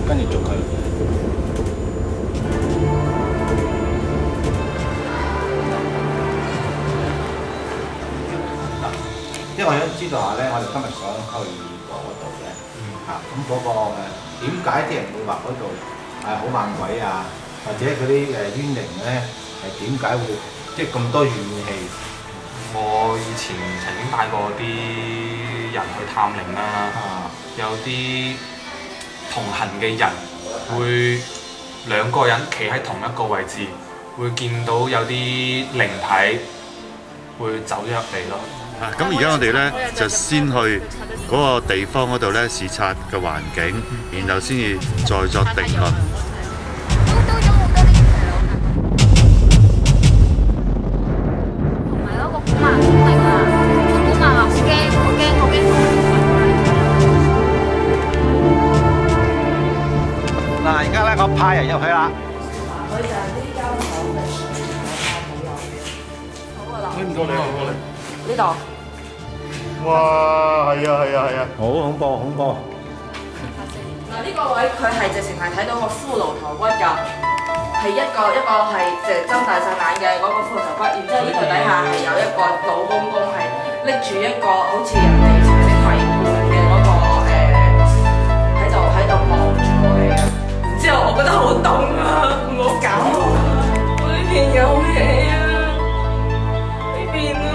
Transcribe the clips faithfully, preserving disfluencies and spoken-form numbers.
跟住捉佢。因為我想知道下咧，我哋今日想去嗰度咧，嚇咁嗰個誒點解啲人會話嗰度係好猛鬼啊？或者嗰啲誒冤靈咧係點解會即係咁多怨氣？ 我以前曾經帶過啲人去探靈啦， 啊、 有啲同行嘅人會兩個人企喺同一個位置，會見到有啲靈體會走咗入嚟咯。 啊！咁而家我哋咧就先去嗰個地方嗰度咧視察嘅環境，然後先至再作定論。 同埋嗰個古曼好明啊，古曼話好驚，好驚，好驚嗱，而家咧我派人入去啦。 佢就係呢間房嘅好有。好啊啦。 唔該你，唔該你。 呢度。 哇！係啊，係啊，係啊！ 好恐怖，恐怖！ 嗱，呢個位佢係直情係睇到個骷髏頭骨㗎，係一個一個係誒睜大晒眼嘅嗰個骷髏頭骨，然之後呢度底下係有一個老公公係拎住一個好似人哋情色跪盤嘅嗰個誒喺度喺度望住我哋嘅。然之後我覺得好凍啊，唔好搞我，我呢邊有氣啊！呢邊啊！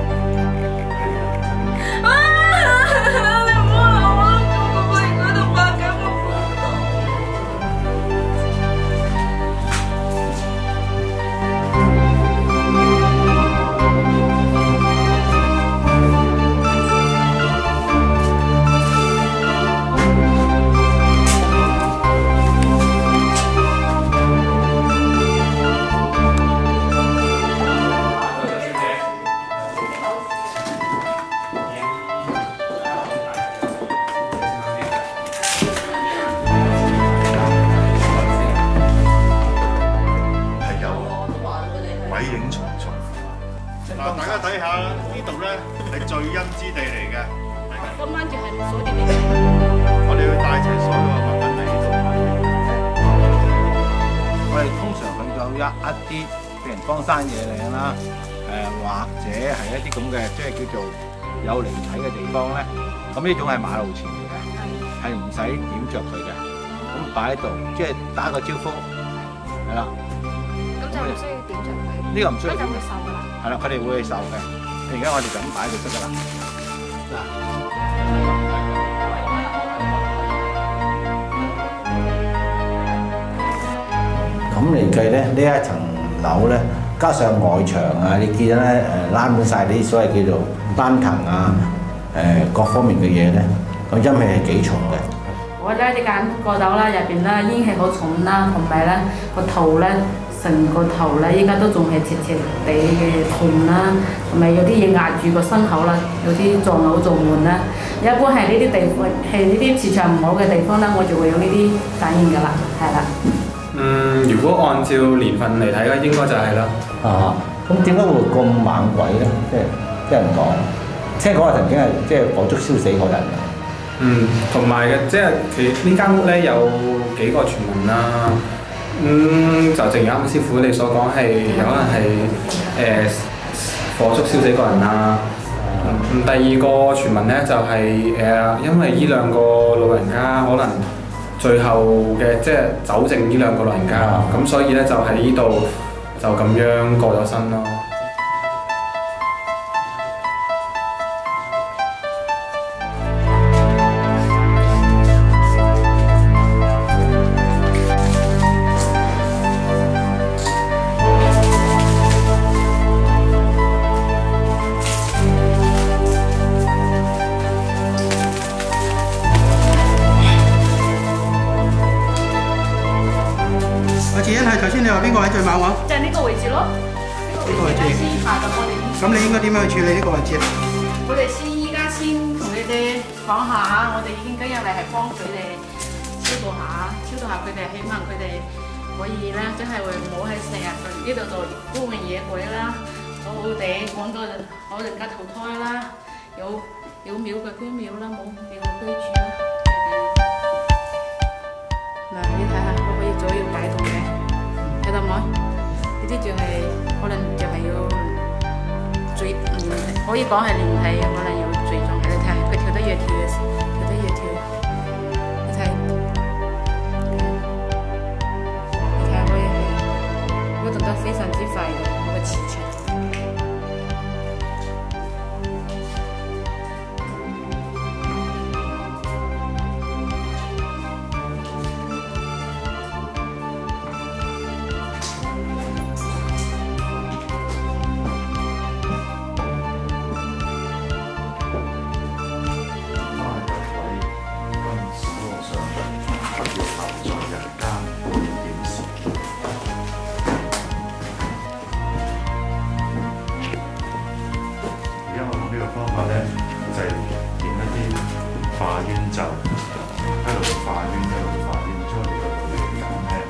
嗱，大家睇下呢度咧係聚陰之地嚟嘅。 今晚就係鎖定你。 我哋要帶齊所有嘅物品嚟呢度。 我哋通常去到一一啲譬如荒山野嶺啦，誒、或者係一啲咁嘅即係叫做有靈體嘅地方咧，咁呢種係馬路前嚟嘅，係唔使點着佢嘅，咁擺喺度即係打個招呼，係啦。 咁就唔需要點着佢。 呢個唔需要點就會受㗎啦。 係啦，佢哋會受嘅。而家我哋就咁擺就得㗎啦。嗱，咁嚟計咧，呢一層樓咧，加上外牆啊，你見咧誒拉滿晒啲所謂叫做單藤啊，誒、各方面嘅嘢咧，個陰氣係幾重嘅。 我咧啲間個樓啦，入邊咧陰氣好重啦，同埋咧個頭咧。成個頭咧，依家都仲係斜斜地嘅痛啦，同埋有啲嘢壓住個心口啦，有啲撞口撞門啦。一般係呢啲地方，係呢啲磁場唔好嘅地方啦，我就會有呢啲反應㗎啦，係啦。 嗯，如果按照年份嚟睇咧，應該就係啦。 啊，咁點解會咁猛鬼咧？即係即係唔講，聽講話曾經係即係火燭燒死過人嘅。 嗯，同埋嘅即係其呢間屋咧有幾個傳聞啦。咁、嗯、就正如啱師傅你所講，係有可能係誒、呃、火燭燒死個人啦。嗯，第二個傳聞咧就係、是、誒、呃，因為呢兩個老人家可能最後嘅即係走剩呢兩個老人家，咁、嗯、所以咧就喺呢度就咁樣過咗身咯。 頭先你話邊個位最猛喎？ 就係呢個位置咯。呢個位置先下咁我哋。 咁你應該點樣去處理呢個位置啊？ 我哋先依家先同你哋講下，我哋已經今日嚟係幫佢哋超度下，超度下佢哋，希望佢哋可以咧，真係會唔好喺成日呢度做孤魂野鬼啦，好好地揾個好人家投胎啦，有有廟嘅居廟啦，冇廟嘅居住啦。 早要解凍嘅，睇到冇？呢啲就係、是、可能就係要最連可以講係連體，可能要最重嘅。你睇下佢跳得越跳越跳得越跳，你睇，你睇佢係，佢動得非常之快嘅嗰個磁場。 化冤咒，喺度化冤，喺度化冤，將你個女嚟減輕。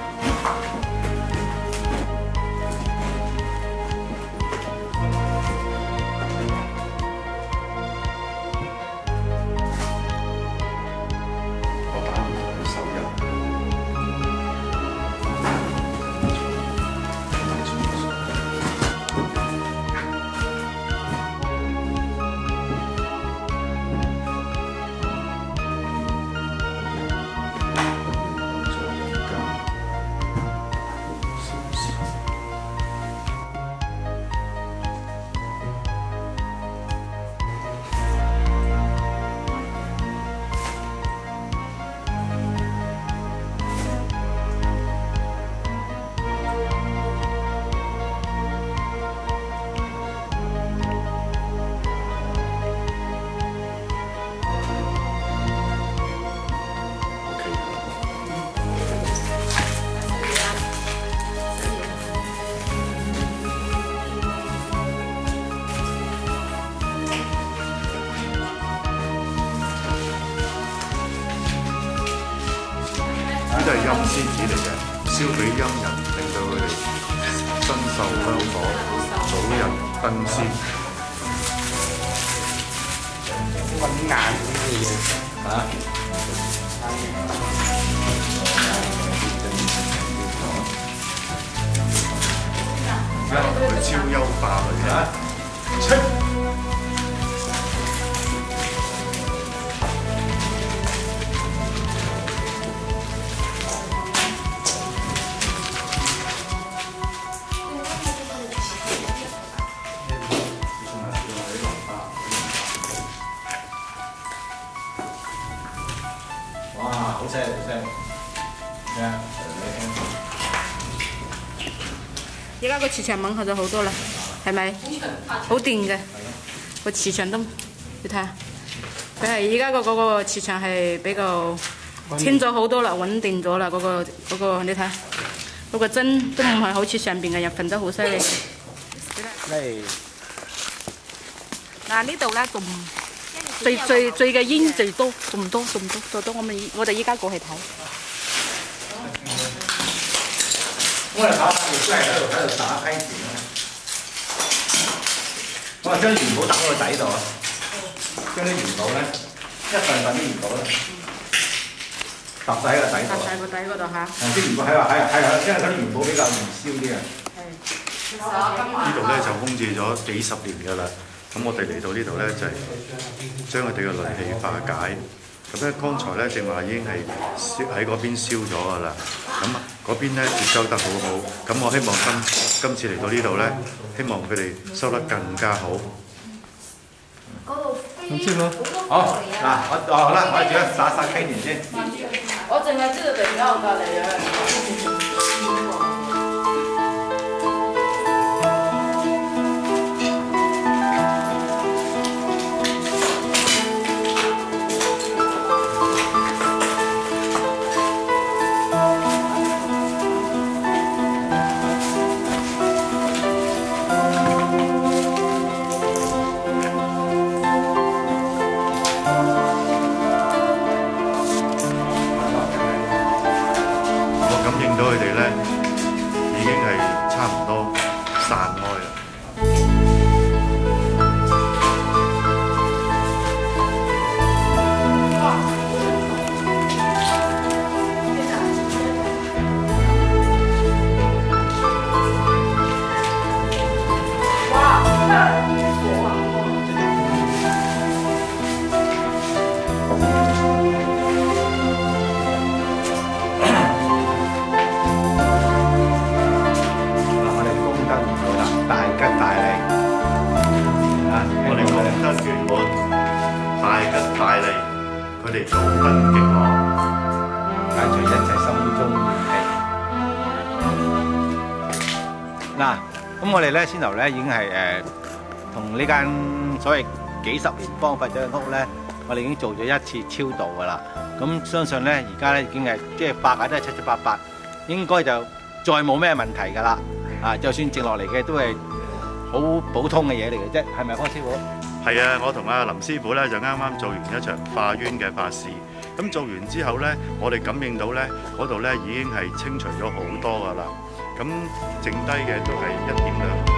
我打唔同佢手印。呢都係陰仙子嚟嘅，燒俾陰人，令到佢哋身受香火，早日登仙。 揾硬啲嘢啊！ 佢超優化佢啊！ 出哇！好犀利，好犀利！咩啊？ 而家個磁場吻合咗好多啦，係咪？好掂嘅，個磁場都，你睇下，佢係而家個嗰個磁場係比較清咗好多啦，穩定咗啦，嗰、嗰個嗰、嗰個你睇，嗰、嗰個針都唔係好似上邊嘅人瞓得好犀利。 嚟嗱呢度咧仲最最最嘅煙最多，仲多仲多，最多我咪我哋依家過去睇。 我哋打翻條雞喺度喺度打溪田啊！我話將元寶打喺個底度啊，將啲元寶咧一份份啲元寶咧揼晒喺個底度。 搭晒個底嗰度嚇。 啲元寶係話係係係，因為嗰啲元寶比較易燒啲啊。 呢度咧就空置咗幾十年㗎啦。咁我哋嚟到呢度咧就係將佢哋嘅戾氣化解。咁咧剛才咧正話已經係燒喺嗰邊燒咗㗎啦。咁嗰邊咧接收得好好。咁我希望今今次嚟到呢度咧，希望佢哋收得更加好。 咁先咯。好嗱，我哦好啦，我哋而家撒撒溪田先。 我淨係知道突然間我隔離啊。 佢哋咧已經係差唔多散開啦。 利佢哋早奔極樂， 解除一切心中怨氣。嗱，咁我哋咧先頭咧已經係誒同呢間所謂幾十年荒廢咗嘅屋咧，我哋已經做咗一次超度㗎啦。咁相信咧而家咧已經係即係化解得七七八八，應該就再冇咩問題㗎啦。啊，就算剩落嚟嘅都係好普通嘅嘢嚟嘅啫，係咪方師傅？ 係啊，我同阿林師傅咧就啱啱做完一場化冤嘅法事。咁做完之後咧，我哋感應到咧嗰度咧已經係清除咗好多㗎啦。咁剩低嘅都係一點兩